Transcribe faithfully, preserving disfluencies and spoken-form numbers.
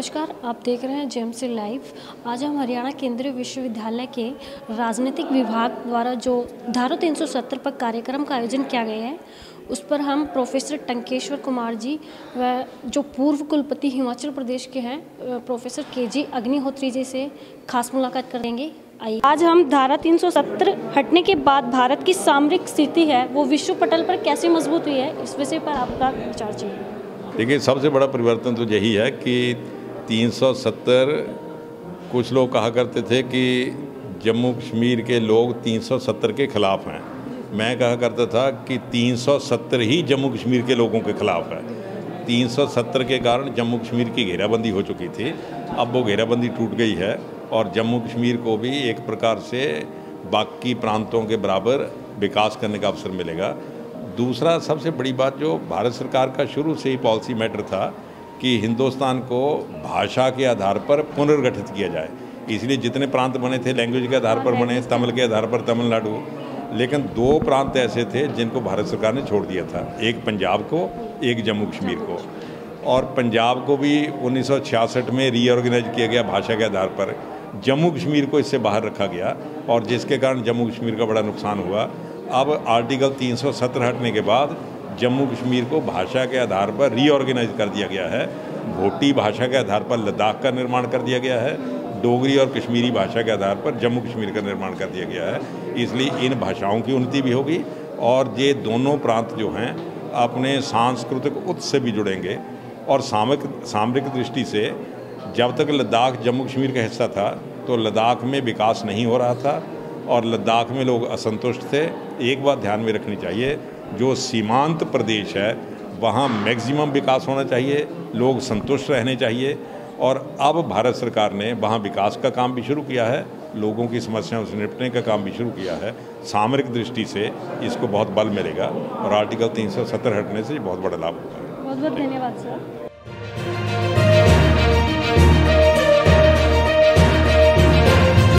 नमस्कार, आप देख रहे हैं जेएमसी लाइव। आज हम हरियाणा केंद्रीय विश्वविद्यालय के राजनीतिक विभाग द्वारा जो धारा तीन सौ सत्तर पर कार्यक्रम का आयोजन किया गया है, उस पर हम प्रोफेसर टंकेश्वर कुमार जी व जो पूर्व कुलपति हिमाचल प्रदेश के हैं प्रोफेसर के जी अग्निहोत्री जी से खास मुलाकात करेंगे। आइए, आज हम धारा तीन सौ सत्तर हटने के बाद भारत की सामरिक स्थिति है वो विश्व पटल पर कैसे मजबूत हुई है, इस विषय पर आपका विचार चाहिए। देखिए, सबसे बड़ा परिवर्तन तो यही है कि तीन सौ सत्तर, कुछ लोग कहा करते थे कि जम्मू कश्मीर के लोग तीन सौ सत्तर के ख़िलाफ़ हैं। मैं कहा करता था कि तीन सौ सत्तर ही जम्मू कश्मीर के लोगों के ख़िलाफ़ है। तीन सौ सत्तर के कारण जम्मू कश्मीर की घेराबंदी हो चुकी थी, अब वो घेराबंदी टूट गई है और जम्मू कश्मीर को भी एक प्रकार से बाकी प्रांतों के बराबर विकास करने का अवसर मिलेगा। दूसरा सबसे बड़ी बात जो भारत सरकार का शुरू से ही पॉलिसी मैटर था कि हिंदुस्तान को भाषा के आधार पर पुनर्गठित किया जाए, इसलिए जितने प्रांत बने थे लैंग्वेज के आधार पर बने, तमिल के आधार पर तमिलनाडु, लेकिन दो प्रांत ऐसे थे जिनको भारत सरकार ने छोड़ दिया था, एक पंजाब को, एक जम्मू कश्मीर को। और पंजाब को भी उन्नीस सौ छियासठ में रीऑर्गेनाइज किया गया भाषा के आधार पर, जम्मू कश्मीर को इससे बाहर रखा गया और जिसके कारण जम्मू कश्मीर का बड़ा नुकसान हुआ। अब आर्टिकल तीन सौ सत्तर हटने के बाद जम्मू कश्मीर को भाषा के आधार पर रीऑर्गेनाइज कर दिया गया है। भोटी भाषा के आधार पर लद्दाख का निर्माण कर दिया गया है, डोगरी और कश्मीरी भाषा के आधार पर जम्मू कश्मीर का निर्माण कर दिया गया है। इसलिए इन भाषाओं की उन्नति भी होगी और ये दोनों प्रांत जो हैं अपने सांस्कृतिक उत्सव से भी जुड़ेंगे। और सामरिक सामरिक दृष्टि से जब तक लद्दाख जम्मू कश्मीर का हिस्सा था तो लद्दाख में विकास नहीं हो रहा था और लद्दाख में लोग असंतुष्ट थे। एक बात ध्यान में रखनी चाहिए, जो सीमांत प्रदेश है वहाँ मैक्सिमम विकास होना चाहिए, लोग संतुष्ट रहने चाहिए। और अब भारत सरकार ने वहाँ विकास का काम भी शुरू किया है, लोगों की समस्याओं से निपटने का काम भी शुरू किया है। सामरिक दृष्टि से इसको बहुत बल मिलेगा और आर्टिकल तीन सौ सत्तर हटने से बहुत बड़ा लाभ होगा। बहुत बहुत धन्यवाद सर।